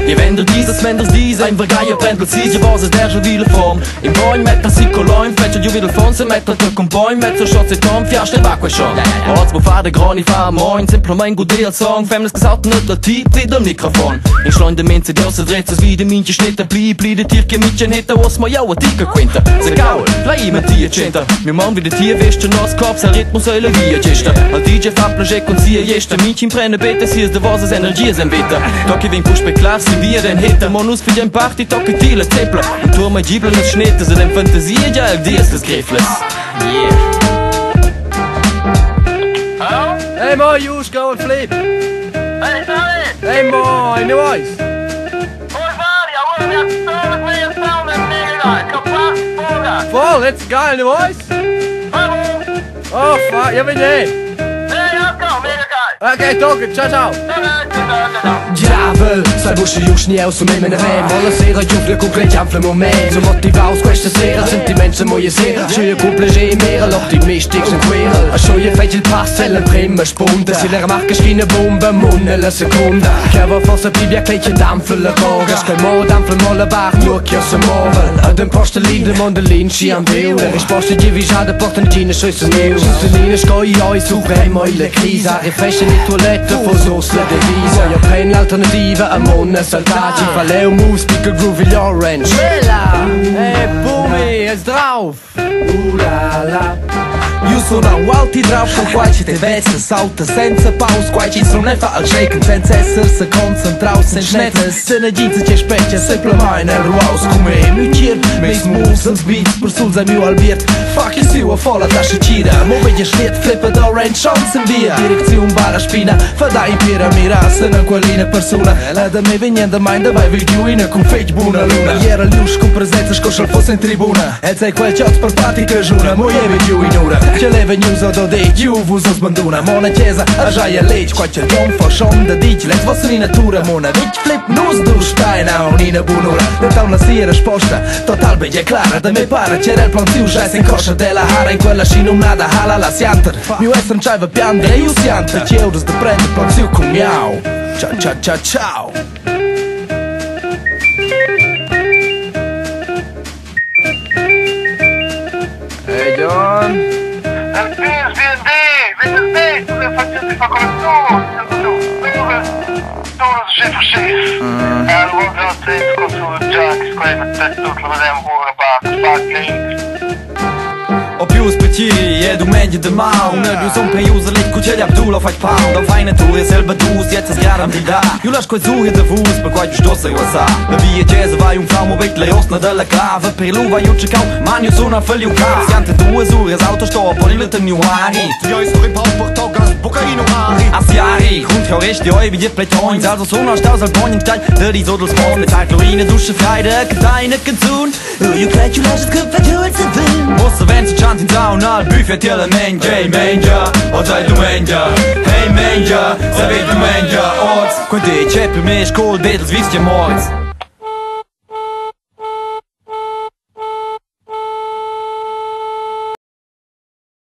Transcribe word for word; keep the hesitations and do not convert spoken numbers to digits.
Je vender dieses, venders dies, ein vergaia pendel si, je was es der schon wieder form. Im Boin met na sicoloin, fetcher ju wieder fonse, met na te comboin, met so schotze tom, fiaste vacque schon. Orts mo fa de groni fa moin, simplement gut deal song, femnes gesagt nicht der Typ, wie der Mikrofon. In schleunde Minze, die aus der Drehzes wie de Minche schnitter, blieb, blieb de Tierke mitchen hitter, was ma jau a Ticker quinter. Se gaul, play mit Tier center, mir man wie de Tier wischte, nos Kopf, sein Rhythmus eule wie a gista. Al D J fa plajek und sie jesta, Minchen brenne bete, sie is de was es Energie sem bitter. Doki wing push beklar, sie wie den hitter, monus für den Party, doki tile Tippler. Und tu ma Gibeln es schnitter, se den Fantasie, ja, die ist das Griffles. Yeah. Hey moi, Juice, go and flip! Hey, sorry! Hey moi, in the voice! Hoi Vadi, I wanna be a star with me and sound and nigga like kapot boga! Vol, let's go in the voice! Hallo! Oh fuck, jag vill ge! Hey, jag ska, mega guy! Okej, token, ciao ciao! Diavel, sai busci już nie osum me ne vem. Alla sera giufle cu creciam fle moment. So motivaus questa sera, sentiments moje sera. Schöne couple j'ai mera, l'optimistisch en queer. A show je feit il pass, elle prima spunta. Si le remarque schine bomba, munne la seconda. Che va forse bibia kleitje dampfle la roga. Skoj mo dampfle molle bar, nur kjosse movel. Ad en postelin de mondelin, si am veu. La risposta di visada portan gine schuisse new. Susteline skoj oi, supremo ile crisa. Refreshen i toilette, fosos la devisa. Io prendo l'alternativa a monna saltati. Faleu mus, pickel groovy orange. Bella! Hey Bumi, es drauf! Ooh la la. Io sono alti drauf, con quai ci te vesse, salta senza paus, quai ci sono ne fa al shaken, senza essersi concentraus, sen schnettes, se ne ginze ci specchia, semplicemente nel ruaus, come mi chier, meis moves, els beats, per sul sei mio albiert, fuck il siu a folla tasche tira, mo veglia schliet, flippa da orange, chance in via, direzione bala spina, fa da in piramira, se ne quellina persona, la da me vegnenda mind, vai vi giuina, con fake buona luna, iera lius, con presenza, scoscia il fosse in tribuna, e sei quel chat per party che giura, mo jevi giù in ura. Ce leve news o dodej, juvu zo zbanduna. Mona chiesa, a jaja leć, qua c'è don fa shon da dic. Let's vostra in natura, mona vic flip nus du steina, unina bunura. Detta una sia risposta, total bella clara. Da me pare c'era il plan siu, già in coscia della hara. In quella scina un'ada hala la sianter. Miu estern c'aiva piandre, e io sianter. Ci euros de prende plan siu con miau. Ciao ciao ciao ciao. Hey John! El finns B and D! Vilken dejt som jag faktiskt inte får kolla på! Stora, stora shit för shit! Jag har gått till kontoret Jack, skrivit ett stort med den våra bara fucking! O più specie, e du meglio de mau. Ne du son pe user lit cu cel Abdul auf ein pound. Auf eine Tour ist selber dus, jetzt ist gerade am da. Ju lasch coi suche de Fuß, per quai stossa io sa. La via jazz vai un famo vet le osna della clave. Per lu vai u cecau, man io sono a figlio ca. Siante due sure, es auto sto, poi le te new hari. Io sto in pau per togas, bocaino hari. Asiari, und ja recht, oi wie die Playtoins. Also so nach staus al boning stein, der die sodels morgen. Mit halt Florine, Dusche, Freide, deine Kenzun. You can't you lash it good for you, it's a thing. Mosse wenn sie in town al buffet till a menja. Hey menja, oggi tu menja. Hey menja, sapete tu menja. Odds, quando i ceppi me scol bedels vis je morgens.